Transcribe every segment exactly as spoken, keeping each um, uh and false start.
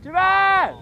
출발!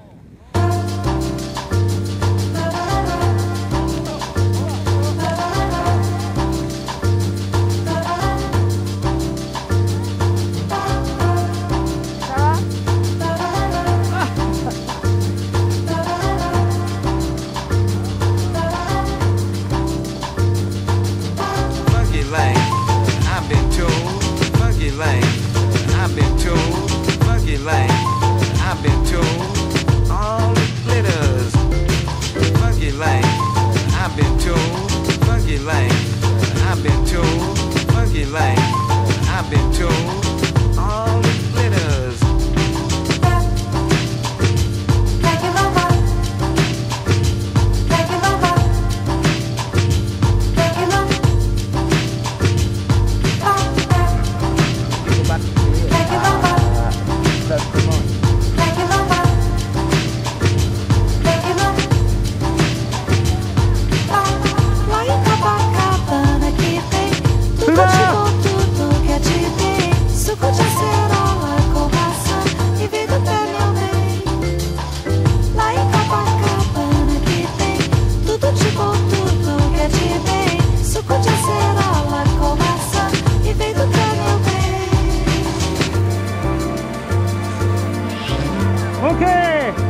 I've been told, funky lane. I've been told, all it glitters. Funky lane. I've been told, funky lane. I've been told, funky lane. I've been told, all it glitters. Take it over. Take it over. Take it over. 오케이!